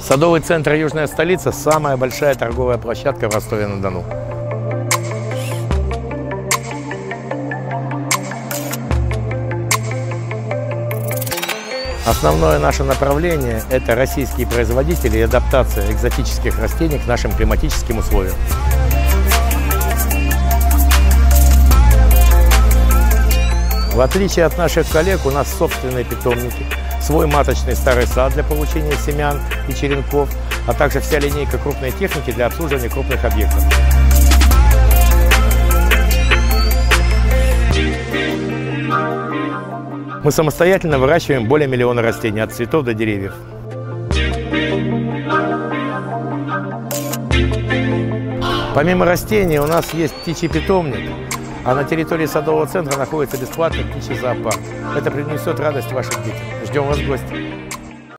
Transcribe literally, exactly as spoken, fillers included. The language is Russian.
Садовый центр «Южная столица» – самая большая торговая площадка в Ростове-на-Дону. Основное наше направление – это российские производители и адаптация экзотических растений к нашим климатическим условиям. В отличие от наших коллег, у нас собственные питомники, свой маточный старый сад для получения семян и черенков, а также вся линейка крупной техники для обслуживания крупных объектов. Мы самостоятельно выращиваем более миллиона растений, от цветов до деревьев. Помимо растений у нас есть птичий питомник, а на территории садового центра находится бесплатный птичий зоопарк. Это принесет радость вашим детям. Ждем вас в гости.